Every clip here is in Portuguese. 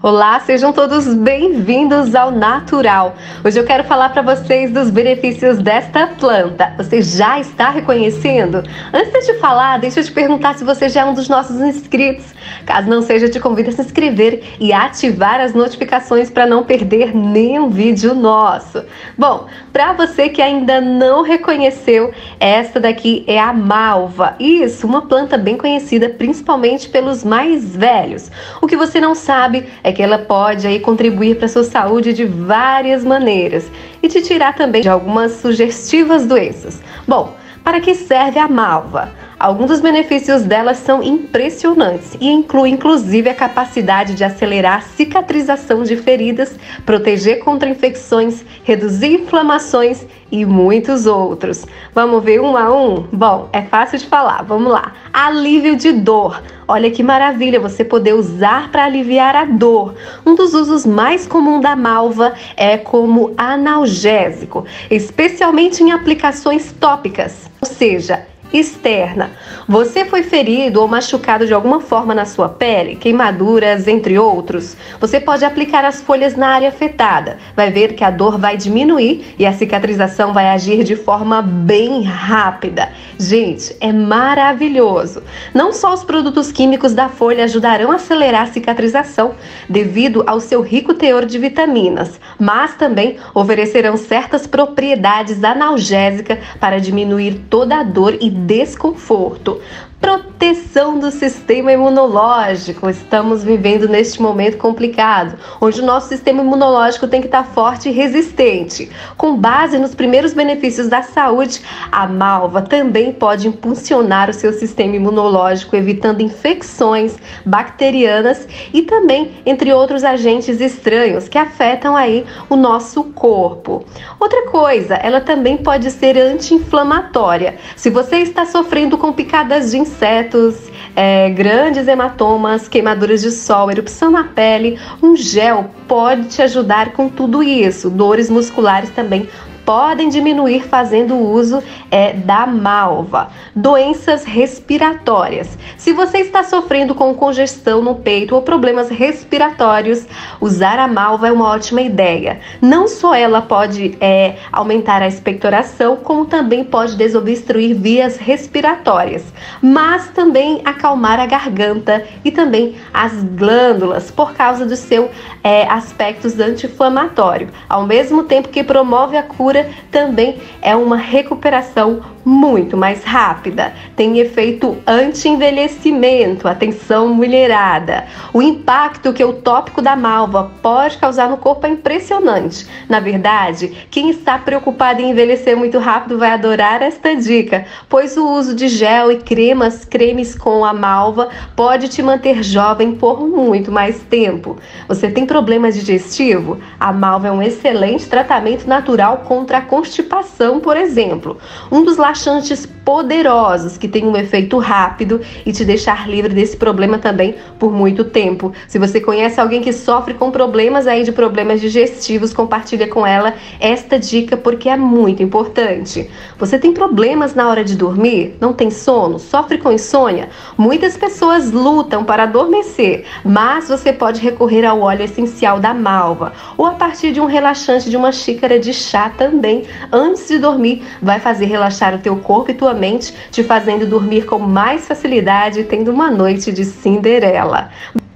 Olá, sejam todos bem-vindos ao Natural. Hoje eu quero falar para vocês dos benefícios desta planta. Você já está reconhecendo? Antes de falar, deixa eu te perguntar se você já é um dos nossos inscritos. Caso não seja, te convido a se inscrever e ativar as notificações para não perder nenhum vídeo nosso. Bom, para você que ainda não reconheceu, esta daqui é a malva. Isso, uma planta bem conhecida principalmente pelos mais velhos. O que você não sabe é que ela pode aí contribuir para a sua saúde de várias maneiras e te tirar também de algumas sugestivas doenças. Bom, para que serve a malva? Alguns dos benefícios dela são impressionantes e incluem inclusive a capacidade de acelerar a cicatrização de feridas, proteger contra infecções, reduzir inflamações e muitos outros. Vamos ver um a um? Bom, é fácil de falar, vamos lá. Alívio de dor. Olha que maravilha você poder usar para aliviar a dor. Um dos usos mais comuns da malva é como analgésico, especialmente em aplicações tópicas, ou seja, externa. Você foi ferido ou machucado de alguma forma na sua pele, queimaduras, entre outros. Você pode aplicar as folhas na área afetada. Vai ver que a dor vai diminuir e a cicatrização vai agir de forma bem rápida. Gente, é maravilhoso. Não só os produtos químicos da folha ajudarão a acelerar a cicatrização devido ao seu rico teor de vitaminas, mas também oferecerão certas propriedades analgésicas para diminuir toda a dor e desconforto. Proteção do sistema imunológico. Estamos vivendo neste momento complicado, onde o nosso sistema imunológico tem que estar forte e resistente. Com base nos primeiros benefícios da saúde, a malva também pode impulsionar o seu sistema imunológico, evitando infecções bacterianas e também entre outros agentes estranhos que afetam aí o nosso corpo. Outra coisa, ela também pode ser anti-inflamatória. Se você está sofrendo com picadas de insetos, grandes hematomas, queimaduras de sol, erupção na pele, um gel pode te ajudar com tudo isso. Dores musculares também podem diminuir fazendo uso da malva. Doenças respiratórias. Se você está sofrendo com congestão no peito ou problemas respiratórios, usar a malva é uma ótima ideia. Não só ela pode aumentar a expectoração, como também pode desobstruir vias respiratórias, mas também acalmar a garganta e também as glândulas por causa do seu aspectos anti-inflamatório. Ao mesmo tempo que promove a cura, também é uma recuperação muito mais rápida. Tem efeito anti-envelhecimento. Atenção, mulherada! O impacto que o tópico da malva pode causar no corpo é impressionante. Na verdade, quem está preocupado em envelhecer muito rápido vai adorar esta dica, pois o uso de gel e cremes com a malva pode te manter jovem por muito mais tempo. Você tem problemas digestivos? A malva é um excelente tratamento natural contra a constipação, por exemplo. Um dos laxantes poderosos que tem um efeito rápido e te deixar livre desse problema também por muito tempo. Se você conhece alguém que sofre com problemas aí de problemas digestivos, compartilha com ela esta dica porque é muito importante. Você tem problemas na hora de dormir? Não tem sono? Sofre com insônia? Muitas pessoas lutam para adormecer, mas você pode recorrer ao óleo essencial da malva ou a partir de um relaxante de uma xícara de chá também. Antes de dormir, vai fazer relaxar o teu corpo e tua mente, te fazendo dormir com mais facilidade e tendo uma noite de Cinderela.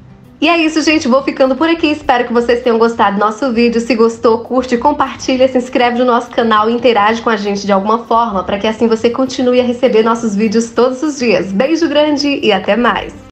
E é isso, gente. Vou ficando por aqui. Espero que vocês tenham gostado do nosso vídeo. Se gostou, curte, compartilha, se inscreve no nosso canal e interage com a gente de alguma forma, para que assim você continue a receber nossos vídeos todos os dias. Beijo grande e até mais!